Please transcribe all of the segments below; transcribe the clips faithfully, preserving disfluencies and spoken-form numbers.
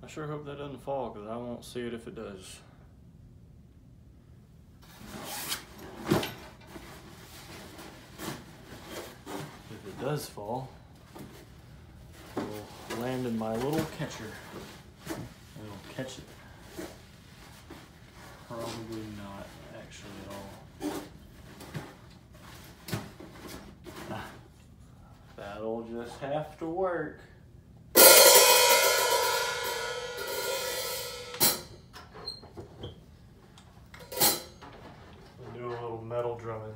I sure hope that doesn't fall, because I won't see it if it does. If it does fall, it will land in my little catcher. It'll catch it. Probably not, actually, at all. Ah, that'll just have to work. We'll do a little metal drumming.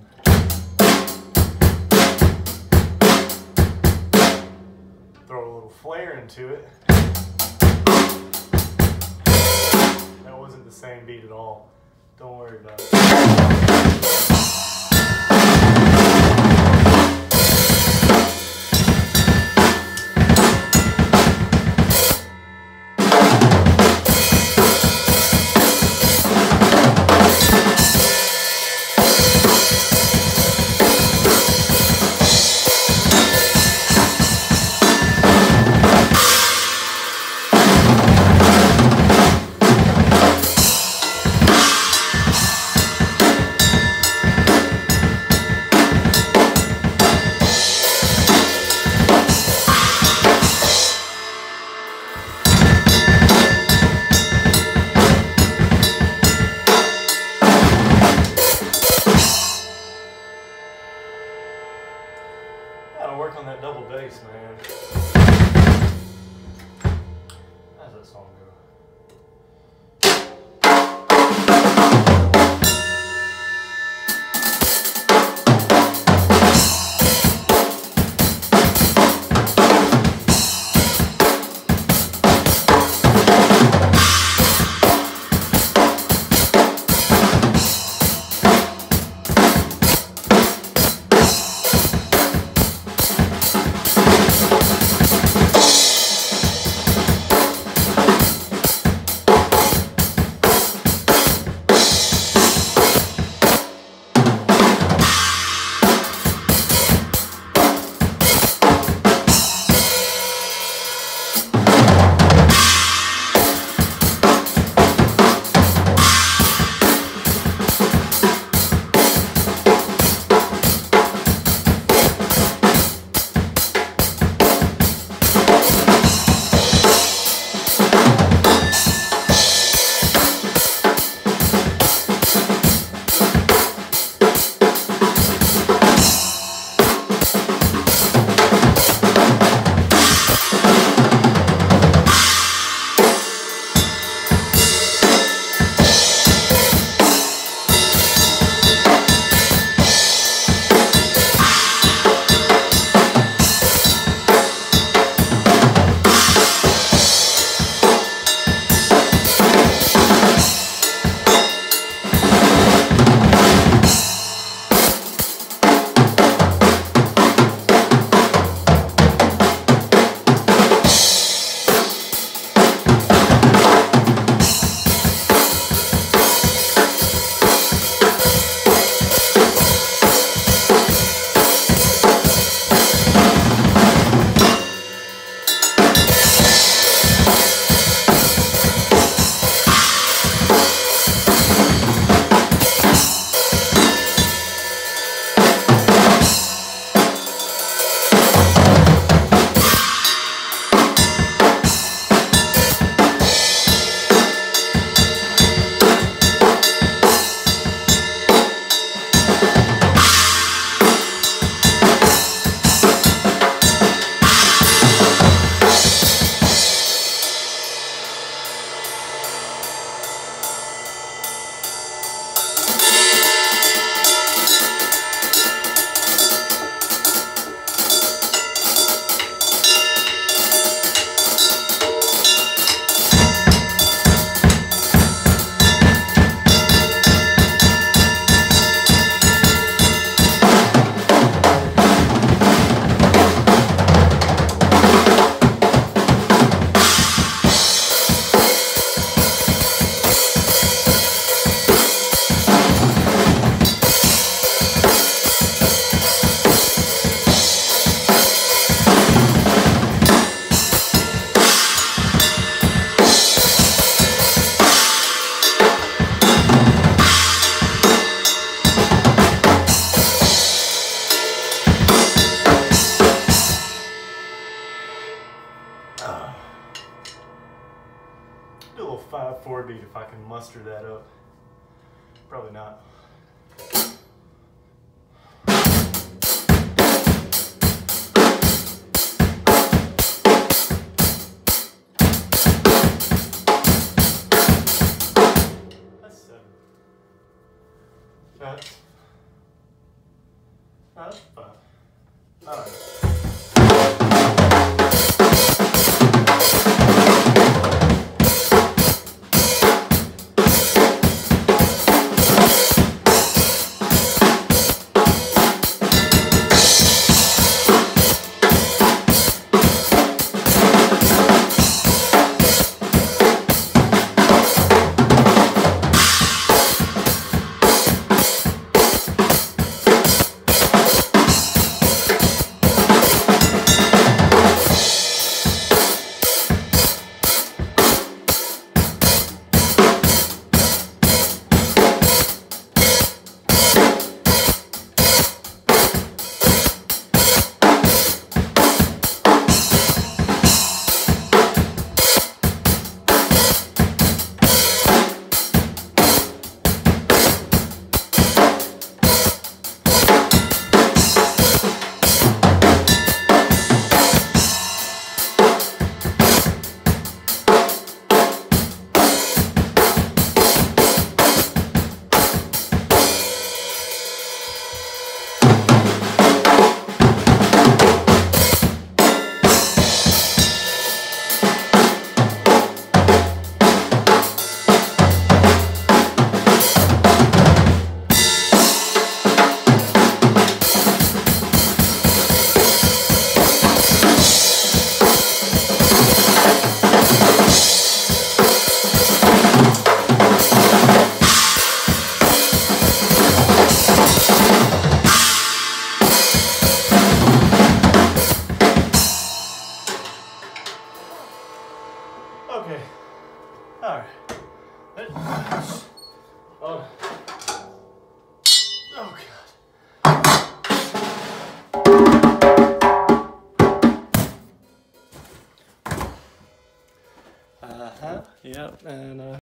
Throw a little flair into it. That wasn't the same beat at all. Don't worry about it. Gotta work on that double bass, man. How does that song go? four beat if I can muster that up. Probably not. That's seven. That's, that's five. All right. Okay. All right. Oh. Oh God. Uh huh. Yep. And uh.